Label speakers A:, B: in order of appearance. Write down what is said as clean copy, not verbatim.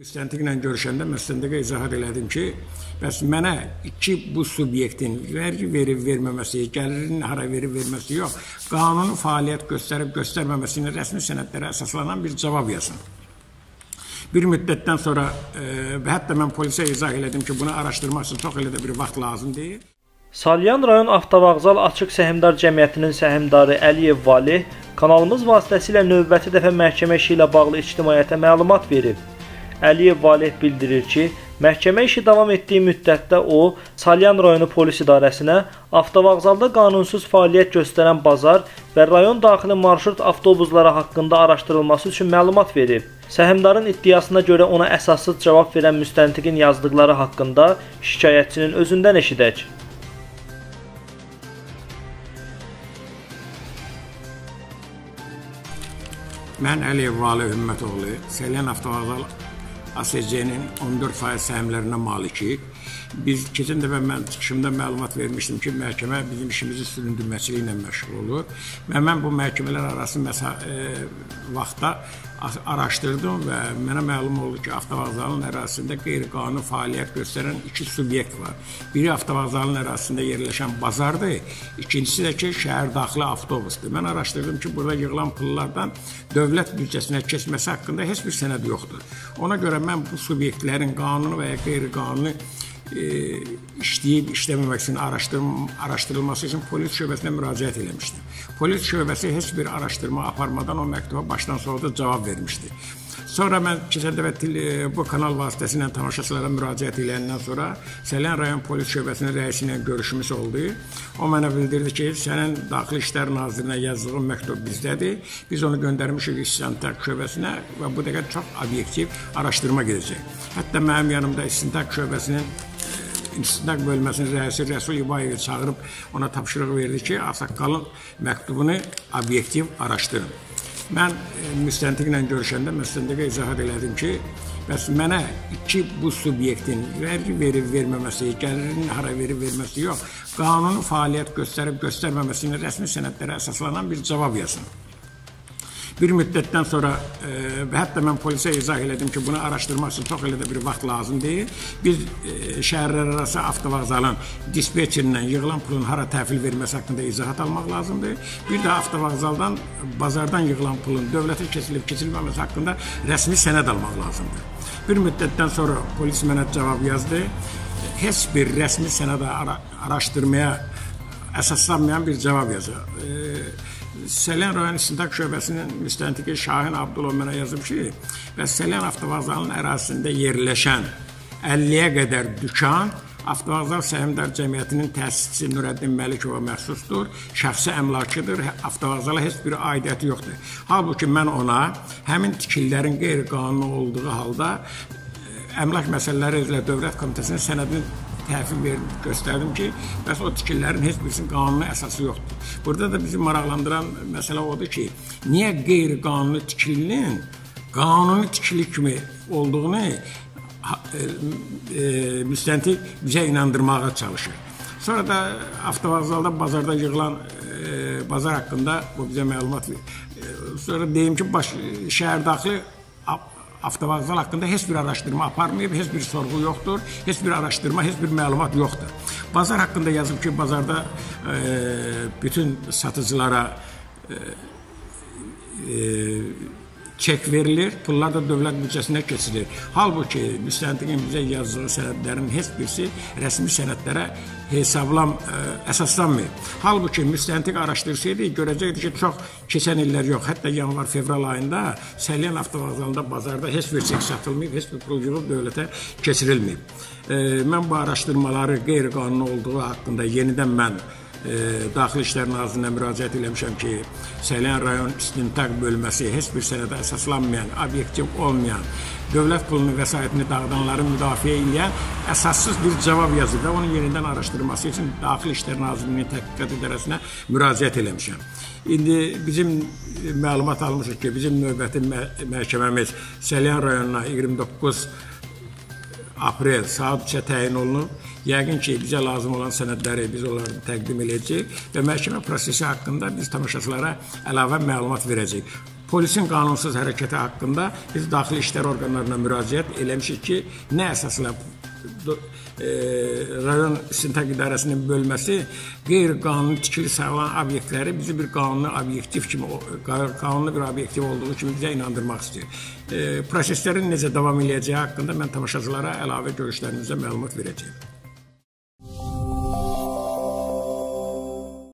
A: Müstəntiqlə görüşəndə müstəntiqə izahat elədim ki, bəs mənə bu subyektin vergi verib-verməməsi, gəlirin hara verib-verməsi yox, qanuni fəaliyyət göstərib-göstərməməsinin rəsmi sənədlərə əsaslanan bir cavab yazın. Bir müddətdən sonra və hətta mən polisə izah elədim ki, bunu araşdırmaq üçün çox elə də bir vaxt lazım deyil.
B: Salyan rayon Avtovağzal Açıq Səhmdar Cəmiyyətinin səhmdarı Əliyev Valeh kanalımız vasitəsilə növbəti dəfə məhkəmə işi ilə bağlı ictimaiyyətə məlumat verib. Əliyev Valeh bildirir ki, məhkəmə işi davam etdiyi müddətdə o, Salyan rayonu polis idarəsinə avtovağzalda qanunsuz fəaliyyət göstərən bazar və rayon daxili marşrut avtobusları haqqında araşdırılması üçün məlumat verib. Səhmdarın iddiasına görə ona əsassız cavab verən müstəntiqin yazdıqları haqqında şikayətçinin özündən eşidək.
A: Mən Əliyev Valeh Hümmətoğlu, Salyan Avtovağzal ASC-nin 14% səhmlərinə malikik. Biz keçən dəfə mən çıxışımda məlumat vermişdim ki, məhkəmə bizim işimizi süründürməçiliklə məşğul olur. Və mən bu məhkəmələr arası vaxtda araşdırdım və mənə məlum oldu ki, avtovağzalın ərazisində qeyri-qanuni fəaliyyət göstərən iki subyekt var. Biri avtovağzalın ərazisində yerləşən bazardır, ikincisi də ki, şəhər daxili avtobusdur. Mən araşdırdım ki, burada yığılan pullardan dövlət büdcəsinə keçməsi haqqında heç bir sənəd yoxdur. Ona görə mən bu subyektlərin qanuni və ya qeyri-qanuni işləyib işləməmək üçün araşdırılması üçün polis şöbəsinə müraciət eləmişdim. Polis şöbəsi heç bir araşdırma aparmadan o məktuba başdan sona da cavab vermişdi. Sonra mən keçən dəfə bu kanal vasitəsilə tamaşaçılara müraciət eləyəndən sonra Salyan rayon polis şöbəsinin rəisi ilə görüşümüz oldu. O mənə bildirdi ki, sənin Daxili İşlər Nazirinə yazdığın məktub bizdədir. Biz onu göndərmişik İstintaq şöbəsinə və bu dəqiqə çox obyektiv araşdırma gedəcək. Hətta mənim yanımda İstintaq şöbəsinin İstintaq bölməsinin rəisi Rəsul İbayevi çağırıb ona tapşırıq verdi ki, Ağsaqqalın məktubunu obyektiv araşdırın. Mən müstəntiqlə görüşəndə müstəntiqə izahat elədim ki, bəs mənə bu subyektin vergi verib-verməməsi, gəlirin hara verib-verməsi yox, qanuni fəaliyyət göstərib-göstərməməsinin rəsmi sənədlərə əsaslanan bir cavab yazın. Bir müddətdən sonra və hətta mən polisə izah elədim ki, bunu araşdırmaq üçün çox elə də bir vaxt lazım deyil. Biz şəhərlər arası avtovağzalın dispetçerindən yığılan pulun hara təhvil verməsi haqqında izahat almaq lazımdır. Bir də avtovağzaldan, bazardan yığılan pulun dövlətə keçirilməməsi haqqında rəsmi sənəd almaq lazımdır. Bir müddətdən sonra polis mənə cavab yazdı. Heç bir rəsmi sənədə araşdırmaya əsaslanmayan bir cavab yazır. Salyan rayon İstintaq şöbəsinin müstəntiqi Şahin Abdulov mənə yazıb ki, və Salyan avtovağzalının ərazisində yerləşən 50-yə qədər dükan Avtovağzal Səhmdar Cəmiyyətinin təsisçisi Nurəddin Məlikova məxsusdur, şəxsi əmlakıdır, avtovağzala heç bir aidiyyəti yoxdur. Halbuki mən ona həmin tikililərin qeyri-qanuni olduğu halda əmlak məsələləri üzrə Dövlət Komitəsinin sənədini təhvil göstərdim ki, bəs o tikililərin heç birisinin qanuni əsası yoxdur. Burada da bizi maraqlandıran məsələ odur ki, niyə qeyri-qanuni tikilinin qanuni tikili kimi olduğunu müstəntiq bizə inandırmağa çalışır. Sonra da avtovağzalda, bazarda yığılan bazar haqqında bu bizə məlumat verir. Sonra deyim ki, şəhər daxili avtovağzal haqqında heç bir araşdırma aparmayıb, heç bir sorğu yoxdur, heç bir araşdırma, heç bir məlumat yoxdur. Bazar haqqında yazıb ki, bazarda bütün satıcılara çek verilir, pullar da dövlət büdcəsinə keçirir. Halbuki müstəntiqin bizə yazdığı sənədlərin heç birisi rəsmi sənədlərə əsaslanmayıb. Halbuki müstəntiq araşdırsaydı, görəcəkdi ki, çox keçən illər yox, hətta yanvar-fevral ayında Salyan avtovağzalında, bazarda heç bir çek satılmayıb, heç bir pul yığılıb dövlətə keçirilməyib. Mən bu araşdırmaları qeyri-qanuni olduğu haqqında yenidən mən Daxili İşlər Nazirinə müraciət eləmişəm ki, Salyan rayon İstintaq bölməsi heç bir sənədə əsaslanmayan, obyektiv olmayan, dövlət pulunu, vəsaitini dağıdanları müdafiə edən əsassız bir cavab yazıb və onun yenidən araşdırması üçün Daxili İşlər Nazirliyinin Təhqiqat İdarəsinə müraciət eləmişəm. İndi bizim məlumat almışıq ki, bizim növbəti məhkəməmiz Salyan rayonuna 29 aprel saat 3-ə təyin olunub. Yəqin ki, bizə lazım olan sənədləri biz onları təqdim edəcəyik və məhkəmə prosesi haqqında biz tamaşaçılara əlavə məlumat verəcəyik. polisin qanunsuz hərəkəti haqqında biz daxili işlər orqanlarına müraciət eləmişik ki, nə əsasla rayon istintaq idarəsinin bölməsi qeyri-qanuni tikili sayılan obyektləri bizi bir qanuni obyektiv kimi, qanunlu bir obyektiv olduğu kimi bizə inandırmaq istəyir. Proseslərin necə davam edəcəyi haqqında mən tamaşaçılara əlavə görüşlərimizə məlumat verəcəyim.